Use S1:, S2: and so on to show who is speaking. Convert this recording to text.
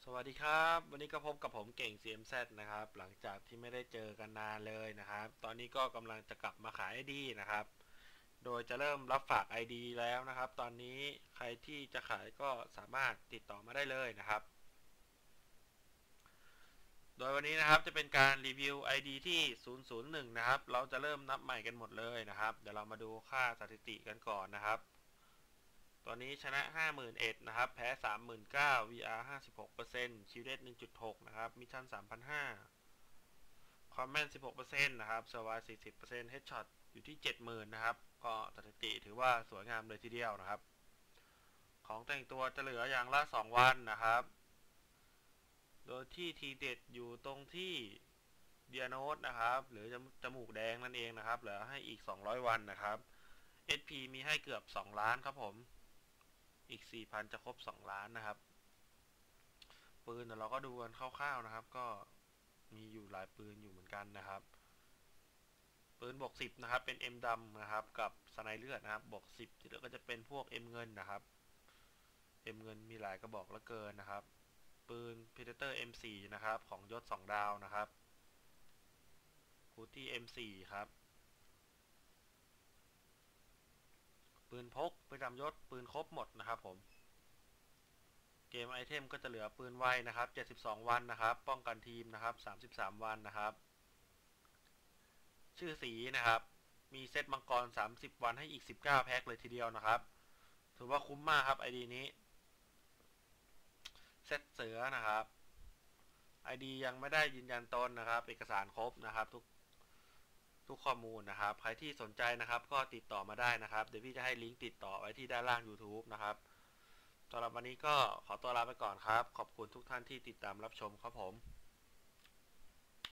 S1: วัสดีครับวันนี้ก็พบกับผมเก่ง CMZ นะครับหลังจากที่ไม่ได้เจอกันนานเลยนะครับตอนนี้ก็กำลังจะกลับมาขาย ID นะครับโดยจะเริ่มรับฝาก ID แล้วนะครับตอนนี้ใครที่จะขายก็สามารถติดต่อมาได้เลยนะครับโดยวันนี้นะครับจะเป็นการรีวิว ID ที่001นะครับเราจะเริ่มนับใหม่กันหมดเลยนะครับเดี๋ยวเรามาดูค่าสถิติกันก่อนนะครับตอนนี้ชนะ51,000นะครับแพ้39,000 VR 56% Shield 1.6นะครับมิชชั่น3,500คอมเมนต์16%นะครับเซอร์ไว40%เฮดช็อตอยู่ที่70,000นะครับก็สถิติถือว่าสวยงามเลยทีเดียวนะครับของแต่งตัวจะเหลืออย่างละ2วันนะครับโดยที่ทีเด็ดอยู่ตรงที่เดียโนสนะครับหรือจมูกแดงนั่นเองนะครับเหลือให้อีก200วันนะครับ SP มีให้เกือบ2ล้านครับผมอีก 4,000 จะครบ2ล้านนะครับปืนเราก็ดูกันคร่าวๆนะครับก็มีอยู่หลายปืนอยู่เหมือนกันนะครับปืนบวก10นะครับเป็น M ดำนะครับกับสไนเลือดนะครับบวก10ที่เหลือก็จะเป็นพวก M เงินนะครับ M เงินมีหลายกระบอกเหลือเกินนะครับปืน Predator M4 นะครับของยศ2ดาวนะครับฮูตี้ M4 ครับปืนพกประจำยศปืนครบหมดนะครับผมเกมไอเทมก็จะเหลือปืนไวนะครับ72วันนะครับป้องกันทีมนะครับ33วันนะครับชื่อสีนะครับมีเซตมังกร30วันให้อีก19แพ็คเลยทีเดียวนะครับถือว่าคุ้มมากครับไอดีนี้เซตเสือนะครับไอดียังไม่ได้ยืนยันตนนะครับเอกสารครบนะครับทุกข้อมูลนะครับใครที่สนใจนะครับก็ติดต่อมาได้นะครับเดี๋ยวพี่จะให้ลิงก์ติดต่อไว้ที่ด้านล่าง YouTube นะครับสำหรับวันนี้ก็ขอตัวลาไปก่อนครับขอบคุณทุกท่านที่ติดตามรับชมครับผม